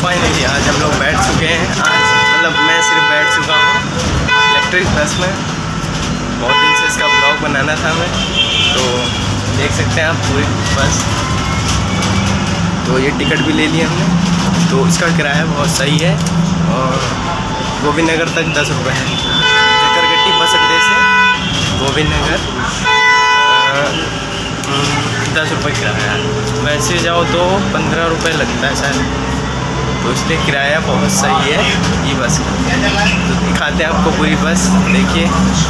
Finally आज हम लोग बैठ चुके हैं। आज मतलब मैं सिर्फ बैठ चुका हूँ इलेक्ट्रिक बस में। बहुत दिन से इसका ब्लॉग बनाना था मैं, तो देख सकते हैं आप पूरी बस। तो ये टिकट भी ले लिया हमने, तो इसका किराया बहुत सही है और गोविंद नगर तक 10 रुपये है। जकरगट्टी बस अड्डे से गोविंद नगर 10 रुपये किराया है। वैसे जाओ तो 15 रुपये लगता है शायद, तो इसलिए किराया बहुत सही है ये बस का। तो दिखाते हैं आपको पूरी बस, देखिए।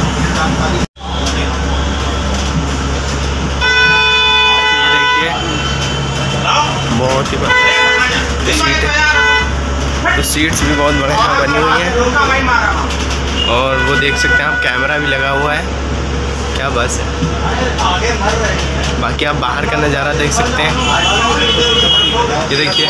ये देखिए बहुत ही बढ़िया सीट है, तो सीट्स भी बहुत बढ़िया बनी हुई हैं और वो देख सकते हैं आप, कैमरा भी लगा हुआ है। क्या बस है। बाकी आप बाहर का नज़ारा देख सकते हैं, ये देखिए।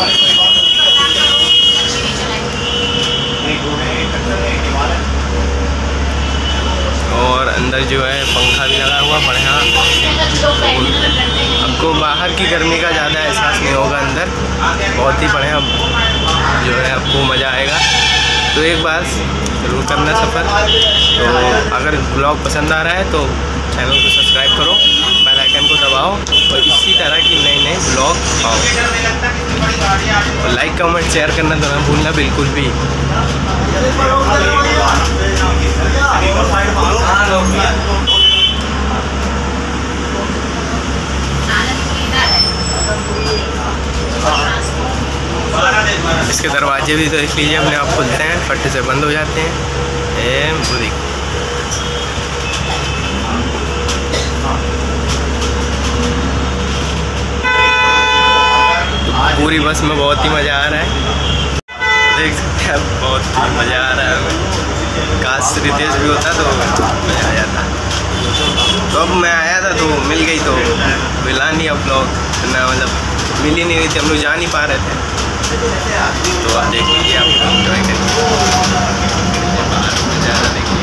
और अंदर जो है पंखा भी लगा हुआ बढ़िया। आपको बाहर की गर्मी का ज़्यादा एहसास नहीं होगा, अंदर बहुत ही बढ़िया जो है, आपको मज़ा आएगा। तो एक बार जरूर करना सफ़र। तो अगर ब्लॉग पसंद आ रहा है तो चैनल को सब्सक्राइब करो, बेल आइकन को दबाओ और इसी तरह की नई नई ब्लॉग पाओ। और लाइक कमेंट शेयर करना तो ना भूलना बिल्कुल भी। इसके दरवाजे भी तो देख लीजिए, अपने आप खुलते हैं, फट से बंद हो जाते हैं। बुरी पूरी बस में बहुत ही मज़ा आ रहा है, देख सकते हैं आप, बहुत ही मज़ा आ रहा है हमें। काश रितेश भी होता तो मज़ा आ जाता। तो अब मैं आया था तो मिल गई, तो मिला नहीं अब ब्लॉग ना, मतलब मिल ही नहीं रही थी, हम लोग जा नहीं पा रहे थे। तो आप देख लीजिए, आप एंजॉय करिए ज़्यादा, देखिए।